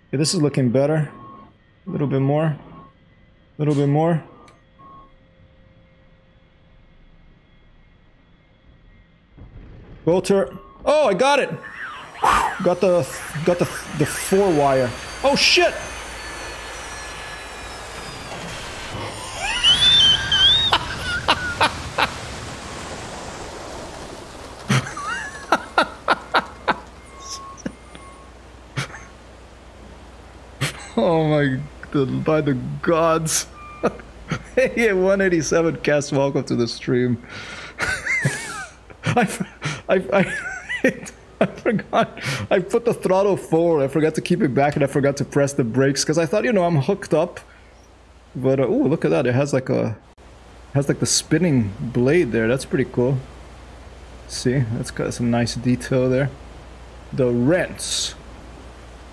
Okay, this is looking better. A little bit more. A little bit more. Bolter. Oh, I got it. Got the 4-wire. Oh shit. Oh my, by the gods. Hey, 187 cast, welcome to the stream. I forgot. I put the throttle forward. I forgot to keep it back and I forgot to press the brakes because I thought, you know, I'm hooked up. But, oh, look at that. It has like a, the spinning blade there. That's pretty cool. See, that's got some nice detail there. The rents.